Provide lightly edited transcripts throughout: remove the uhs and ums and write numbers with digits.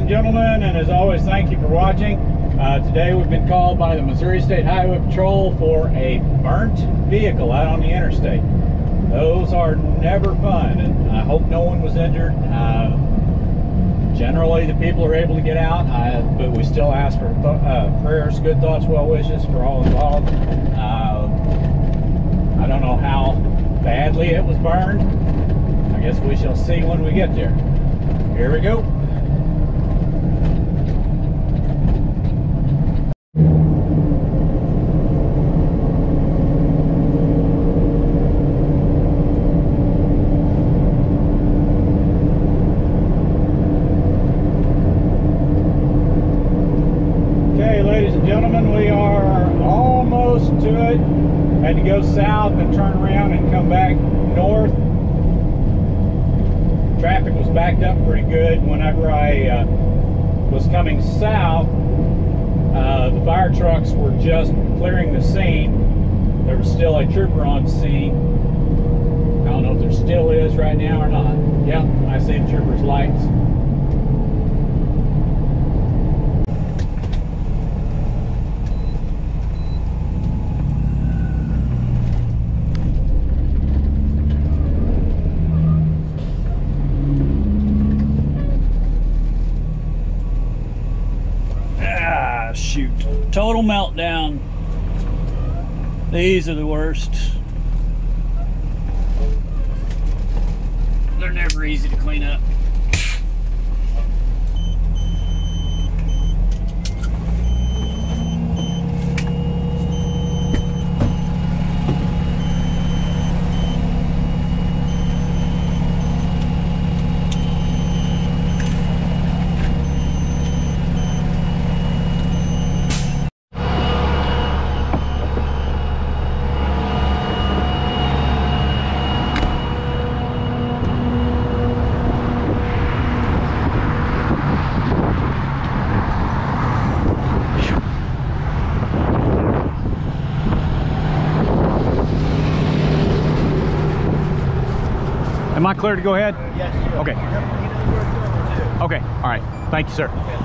gentlemen, and as always, thank you for watching. Today we've been called by the Missouri State Highway Patrol for a burnt vehicle out on the interstate. Those are never fun, and I hope no one was injured. Generally, the people are able to get out, but we still ask for prayers, good thoughts, well wishes for all involved. I don't know how badly it was burned. I guess we shall see when we get there. Here we go. Okay, ladies and gentlemen, we are almost to it. Had to go south and turn around and come back north. Traffic was backed up pretty good. Whenever I was coming south, the fire trucks were just clearing the scene. There was still a trooper on scene. I don't know if there still is right now or not. Yep, I see the trooper's lights. Shoot. Total meltdown. These are the worst. They're never easy to clean up. Am I clear to go ahead? Yes, sir. Okay. Okay. All right. Thank you, sir. Okay.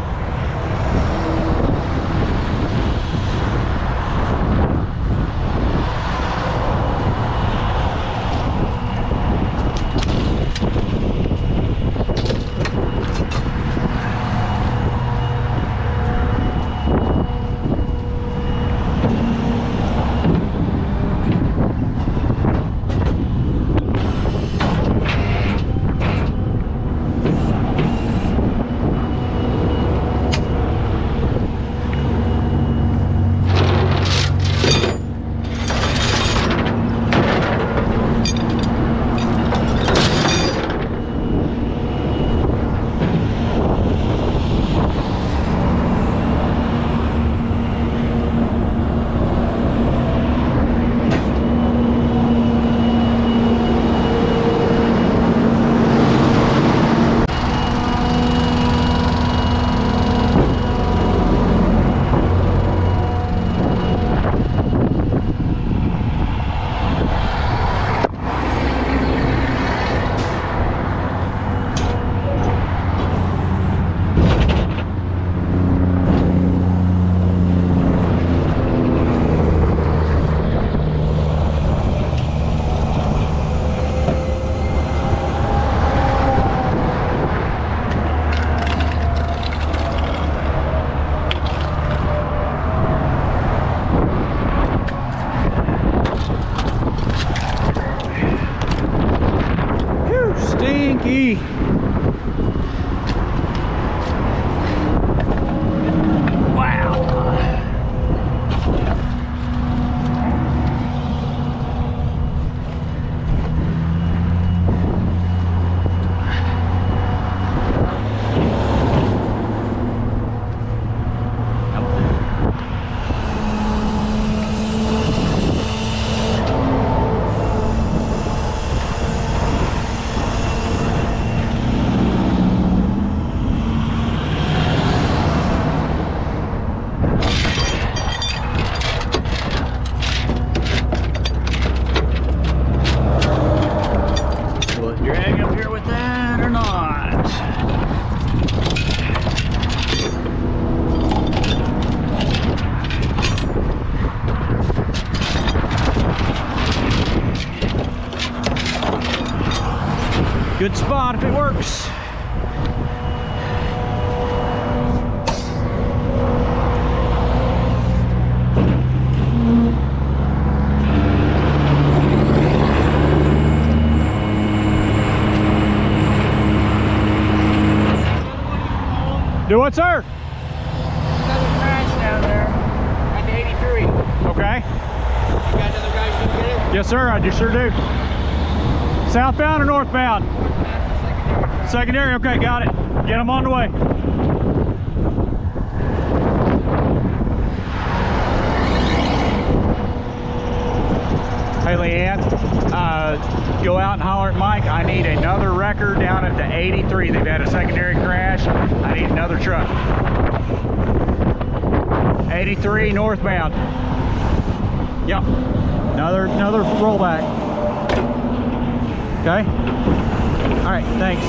Good spot if it works. Do what, sir? Another crash down there at the 83. Okay. You got another guy who can get it? Yes, sir, I sure do. Southbound or northbound? Secondary, okay, got it. Get them on the way. Hey, Leanne, go out and holler at Mike. I need another wrecker down at the 83. They've had a secondary crash. I need another truck. 83 northbound. Yep. Another rollback. Okay. All right. Thanks.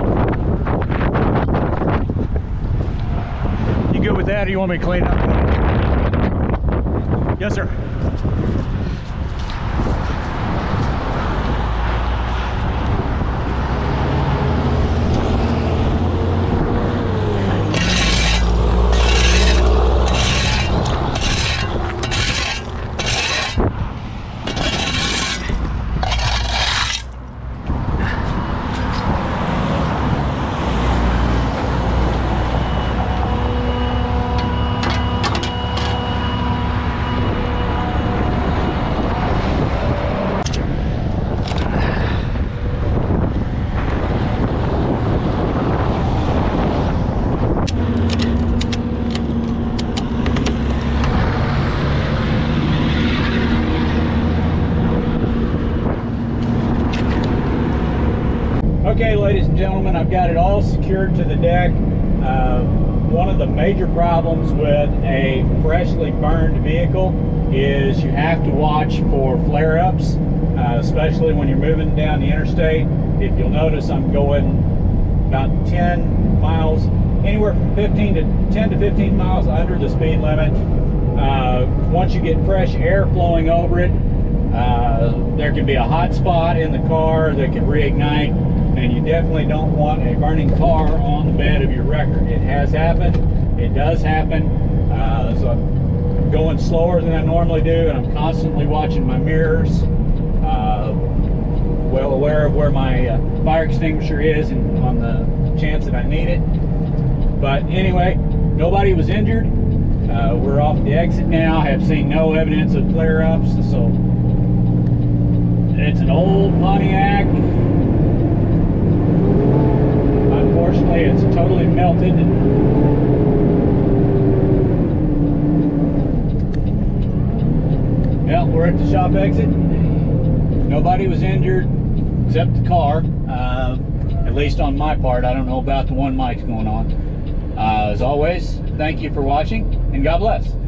Or do you want me to clean up? Yes, sir. Okay, ladies and gentlemen, I've got it all secured to the deck. One of the major problems with a freshly burned vehicle is you have to watch for flare-ups, especially when you're moving down the interstate. If you'll notice, I'm going about 10 miles, anywhere from 10 to 15 miles under the speed limit. Once you get fresh air flowing over it, there can be a hot spot in the car that can reignite, and you definitely don't want a burning car on the bed of your wrecker. It has happened. It does happen. So I'm going slower than I normally do, and I'm constantly watching my mirrors, well aware of where my fire extinguisher is and on the chance that I need it. But anyway, nobody was injured. We're off the exit now. I have seen no evidence of flare-ups. So it's an old Pontiac. Unfortunately, it's totally melted. Well, we're at the shop exit. Nobody was injured except the car, at least on my part. I don't know about the one Mike's going on. As always, thank you for watching, and God bless.